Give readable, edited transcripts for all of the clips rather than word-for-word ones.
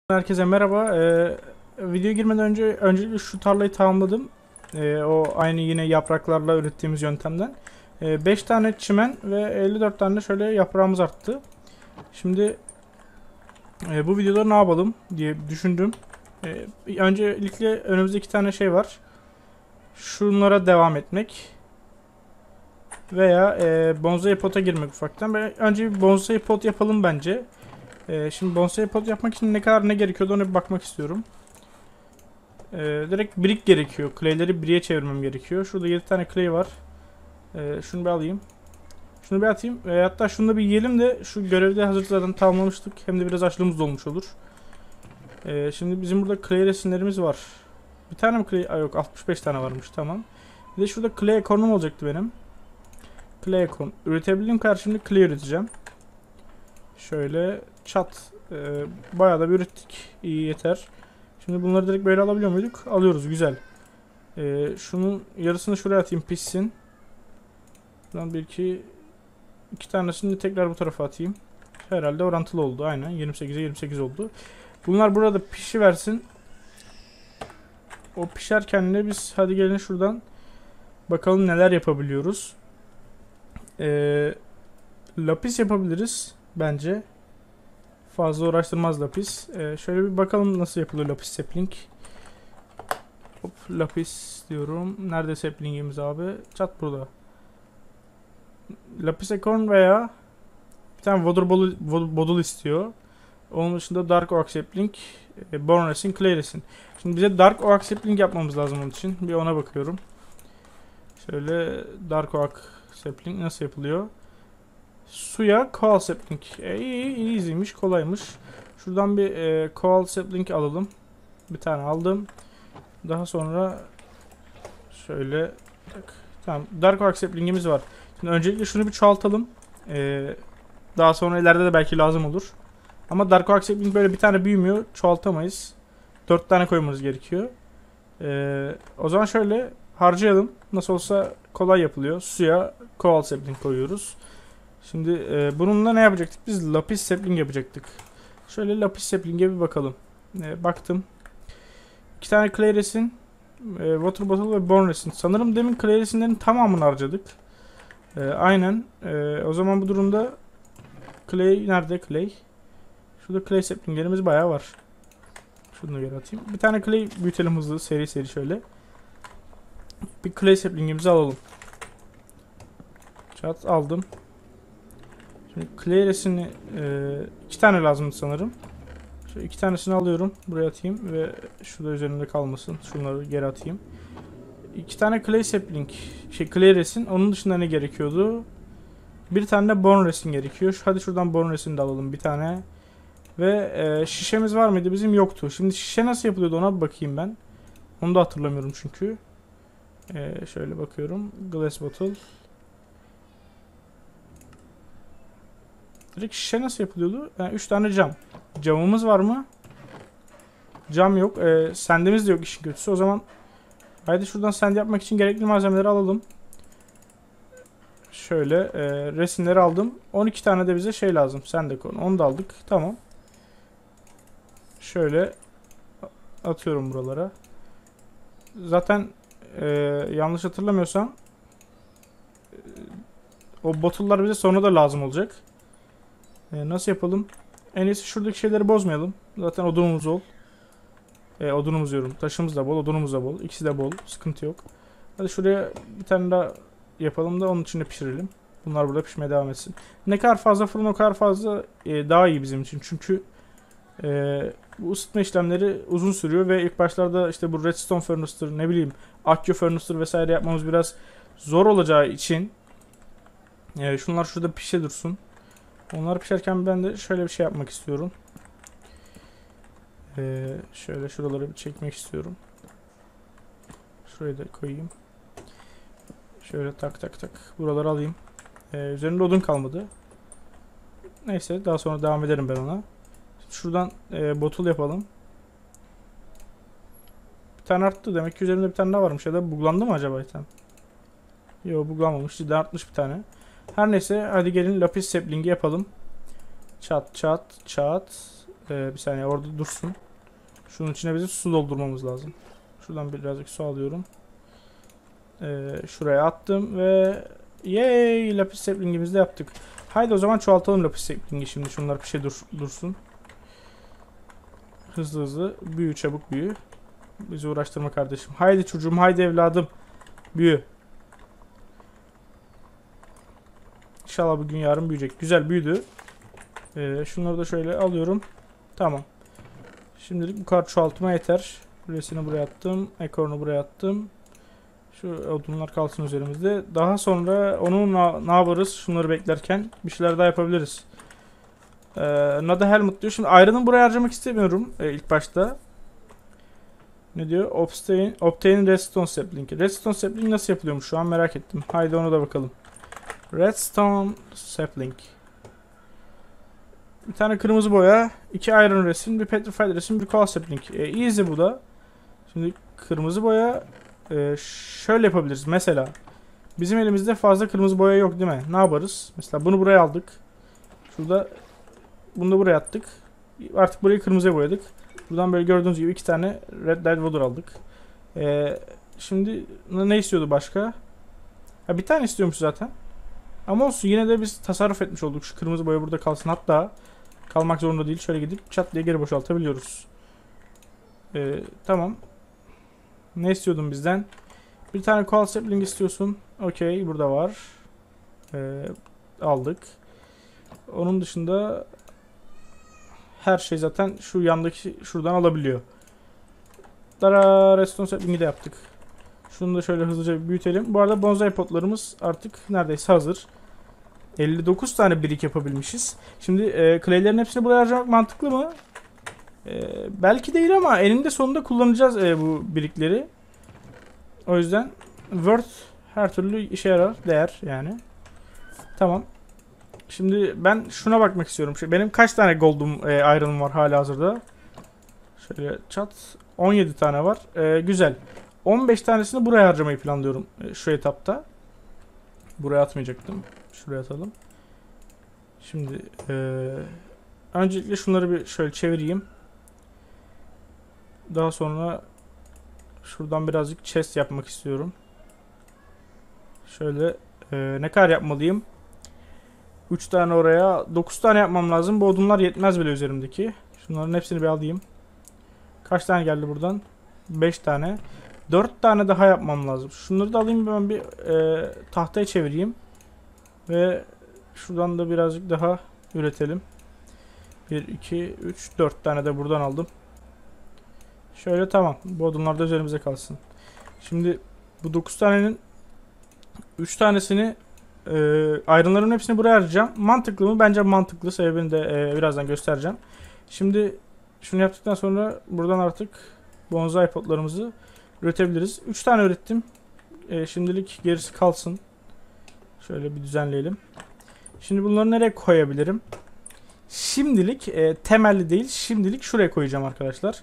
Herkese merhaba. Videoya girmeden önce öncelikle şu tarlayı tamamladım. O aynı yine yapraklarla ürettiğimiz yöntemden. 5 tane çimen ve 54 tane de şöyle yaprağımız arttı. Şimdi bu videoda ne yapalım diye düşündüm. Öncelikle önümüzde 2 tane şey var. Şunlara devam etmek. Veya bonsai pota girmek ufaktan. Önce bir bonsai pot yapalım bence. Şimdi bonsai pot yapmak için ne kadar ne gerekiyordu ona bir bakmak istiyorum. Direkt brick gerekiyor. Clay'leri brick'e çevirmem gerekiyor. Şurada 7 tane clay var. Şunu bir alayım. Şunu bir atayım. Hatta şunu da bir yiyelim de şu görevde hazır zaten tamamlamıştık. Hem de biraz açlığımız da olmuş olur. Şimdi bizim burada clay resimlerimiz var. Bir tane mi clay? Yok, 65 tane varmış, tamam. Bir de şurada clay ekornum olacaktı benim. Clay ekon. Üretebildiğim kadar şimdi clay üreteceğim. Şöyle çat. Bayağı da bir ürettik. İyi, yeter. Şimdi bunları direkt böyle alabiliyor muyduk? Alıyoruz, güzel. Şunun yarısını şuraya atayım, pişsin. Buradan iki tanesini tekrar bu tarafa atayım. Herhalde orantılı oldu, aynen. 28'e 28 oldu. Bunlar burada pişiversin. O pişerken de biz hadi gelin şuradan bakalım neler yapabiliyoruz. Lapis yapabiliriz bence. Fazla uğraştırmaz lapis. Şöyle bir bakalım nasıl yapılıyor lapis sapling. Hop, lapis diyorum. Nerede saplingimiz abi? Çat burada. Lapis acorn veya bir tane vodul istiyor. Onun dışında dark oak sapling, bone resin, clay resin. Şimdi bize dark oak sapling yapmamız lazım onun için. Bir ona bakıyorum. Şöyle dark oak sapling nasıl yapılıyor? Suya coal sapling. İyi, easy'miş, kolaymış. Şuradan bir coal sapling alalım. Bir tane aldım. Daha sonra şöyle tamam, dark oak sapling'imiz var. Şimdi öncelikle şunu bir çoğaltalım. Daha sonra ileride de belki lazım olur. Ama dark oak sapling böyle bir tane büyümüyor. Çoğaltamayız. 4 tane koymamız gerekiyor. O zaman şöyle harcayalım. Nasıl olsa kolay yapılıyor. Suya coal sapling koyuyoruz. Şimdi bununla ne yapacaktık? Biz lapis sapling yapacaktık. Şöyle lapis sapling'e bir bakalım. Baktım. 2 tane clay resin, water bottle ve bone resin. Sanırım demin clay resinlerin tamamını harcadık. Aynen. O zaman bu durumda clay nerede? Clay. Şurada clay saplinglerimiz bayağı var. Şunu da geri atayım. Bir tane clay büyütelim hızlı, seri seri şöyle. Bir clay saplingimizi alalım. Çat aldım. Şimdi clay resini 2 tane lazım sanırım. Şu 2 tanesini alıyorum. Buraya atayım ve şurada üzerinde kalmasın. Şunları geri atayım. 2 tane clay sapling, clay resin. Onun dışında ne gerekiyordu? Bir tane de bone resin gerekiyor. Hadi şuradan bone resini de alalım bir tane. Ve şişemiz var mıydı? Bizim yoktu. Şimdi şişe nasıl yapılıyordu ona bir bakayım ben. Onu da hatırlamıyorum çünkü. Şöyle bakıyorum. Glass bottle. Direkt şişe nasıl yapılıyordu? 3 tane cam. Camımız var mı? Cam yok. Sendimiz de yok işin kötüsü. O zaman haydi şuradan send yapmak için gerekli malzemeleri alalım. Şöyle resimleri aldım. 12 tane de bize şey lazım. Sendekon. Onu da aldık. Tamam. Şöyle atıyorum buralara. Zaten yanlış hatırlamıyorsam o bottle'lar bize sonra da lazım olacak. Nasıl yapalım? En iyisi şuradaki şeyleri bozmayalım. Zaten odunumuz bol. Odunumuz diyorum. Taşımız da bol, odunumuz da bol. İkisi de bol. Sıkıntı yok. Hadi şuraya bir tane daha yapalım da onun içinde pişirelim. Bunlar burada pişmeye devam etsin. Ne kadar fazla fırın o kadar fazla daha iyi bizim için. Çünkü bu ısıtma işlemleri uzun sürüyor ve ilk başlarda işte bu redstone furnace'tır, ne bileyim akü furnace'tır vesaire yapmamız biraz zor olacağı için şunlar şurada pişe dursun. Onlar pişerken ben de şöyle bir şey yapmak istiyorum. Şöyle şuraları bir çekmek istiyorum. Şurayı da koyayım. Şöyle tak tak tak. Buraları alayım. Üzerinde odun kalmadı. Neyse daha sonra devam ederim ben ona. Şuradan bottle yapalım. Bir tane arttı. Demek ki üzerinde bir tane daha varmış. Ya da buglandı mı acaba item? Yok, buglanmamış. Cidden artmış bir tane. Her neyse hadi gelin lapis sapling'i yapalım. Çat çat çat. Bir saniye orada dursun. Şunun içine bizim su doldurmamız lazım. Şuradan birazcık su alıyorum. Şuraya attım ve yay, lapis saplingimizi de yaptık. Haydi o zaman çoğaltalım lapis saplingi şimdi. Şunlar bir şey dursun. Hızlı hızlı büyü, çabuk büyü. Bizi uğraştırma kardeşim. Haydi çocuğum, haydi evladım. Büyü. İnşallah bugün yarın büyüyecek. Güzel büyüdü. Şunları da şöyle alıyorum. Tamam. Şimdilik bu kadar çoğaltma yeter. Resini buraya attım. Ekorunu buraya attım. Şu odunlar kalsın üzerimizde. Daha sonra onun ne yaparız? Şunları beklerken bir şeyler daha yapabiliriz. Nada Helmut diyor. Şimdi Iron'ı buraya harcamak istemiyorum ilk başta. Ne diyor? Obtain Redstone Sapling. Redstone Sapling nasıl yapılıyormuş şu an merak ettim. Haydi ona da bakalım. Redstone Sapling. Bir tane kırmızı boya, 2 iron resin, bir petrified resin, bir coal sapling. Easy bu da. Şimdi kırmızı boya şöyle yapabiliriz. Mesela bizim elimizde fazla kırmızı boya yok değil mi? Ne yaparız? Mesela bunu buraya aldık. Şurada bunu da buraya attık. Artık burayı kırmızıya boyadık. Buradan böyle gördüğünüz gibi 2 tane red light water aldık. Şimdi ne istiyordu başka? Ha, bir tane istiyormuş zaten. Ama olsun, yine de biz tasarruf etmiş olduk. Şu kırmızı boya burada kalsın. Hatta kalmak zorunda değil. Şöyle gidip çat diye geri boşaltabiliyoruz. Tamam. Ne istiyordun bizden? Bir tane coal sapling istiyorsun. Okey, burada var. Aldık. Onun dışında her şey zaten şu yandaki şuradan alabiliyor. Dara, redstone sapling'i de yaptık. Şunu da şöyle hızlıca büyütelim. Bu arada bonsai potlarımız artık neredeyse hazır. 59 tane brick yapabilmişiz. Şimdi clay'lerin hepsini buraya harcamak mantıklı mı? Belki değil ama eninde sonunda kullanacağız bu brickleri. O yüzden worth her türlü işe yarar, değer yani. Tamam. Şimdi ben şuna bakmak istiyorum. Benim kaç tane gold'um, iron'um var halihazırda? Şöyle çat. 17 tane var. Güzel. 15 tanesini buraya harcamayı planlıyorum şu etapta. Buraya atmayacaktım. Şuraya atalım. Şimdi öncelikle şunları bir şöyle çevireyim. Daha sonra şuradan birazcık chest yapmak istiyorum. Şöyle ne kadar yapmalıyım? 3 tane oraya, 9 tane yapmam lazım. Bu odunlar yetmez bile üzerimdeki. Şunların hepsini bir alayım. Kaç tane geldi buradan? 5 tane. 4 tane daha yapmam lazım. Şunları da alayım, ben bir tahtaya çevireyim. Ve şuradan da birazcık daha üretelim. 1, 2, 3, 4 tane de buradan aldım. Şöyle tamam. Bu odunlar da üzerimize kalsın. Şimdi bu 9 tanenin 3 tanesini iron'ların hepsini buraya harcayacağım. Mantıklı mı? Bence mantıklı. Sebebini de birazdan göstereceğim. Şimdi şunu yaptıktan sonra buradan artık bonsai potlarımızı üretebiliriz. 3 tane ürettim. Şimdilik gerisi kalsın. Şöyle bir düzenleyelim. Şimdi bunları nereye koyabilirim? Şimdilik temelli değil. Şimdilik şuraya koyacağım arkadaşlar.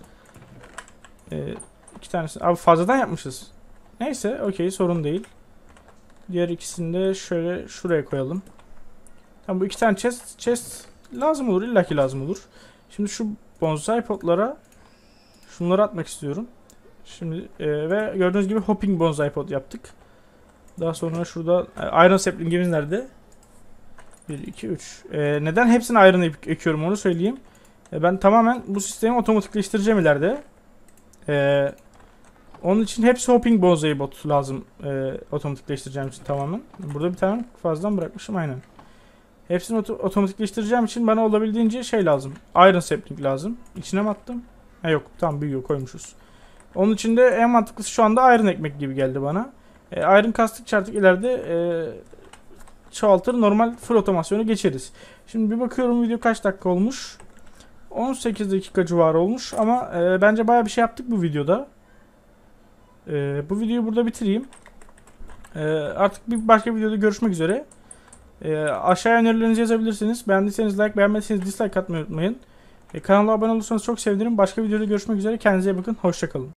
2 tanesi. Abi fazladan yapmışız. Neyse, okey, sorun değil. Diğer ikisini de şöyle şuraya koyalım. Tamam, bu 2 tane chest lazım olur. İllaki lazım olur. Şimdi şu bonsai potlara şunları atmak istiyorum. Şimdi ve gördüğünüz gibi hopping bonsai pot yaptık. Daha sonra şurada iron sapling'imiz nerede? 1, 2, 3. Neden hepsini iron ekiyorum onu söyleyeyim. Ben tamamen bu sistemi otomatikleştireceğim ileride. Onun için hepsi hopping bonsai bot lazım. Otomatikleştireceğim için tamamen. Burada bir tane fazladan bırakmışım aynen. Hepsini otomatikleştireceğim için bana olabildiğince şey lazım. Iron sapling lazım. İçine mi attım? Yok, tam büyüyor, koymuşuz. Onun için de en mantıklısı şu anda iron ekmek gibi geldi bana. Iron kastıkça artık ileride çoğaltır, normal full otomasyonu geçeriz. Şimdi bir bakıyorum video kaç dakika olmuş. 18 dakika civarı olmuş ama bence bayağı bir şey yaptık bu videoda. Bu videoyu burada bitireyim. Artık bir başka videoda görüşmek üzere. Aşağıya önerilerinizi yazabilirsiniz. Beğendiyseniz like, beğenmediyseniz dislike atmayı unutmayın. Kanala abone olursanız çok sevinirim. Başka videoda görüşmek üzere. Kendinize iyi bakın. Hoşça kalın.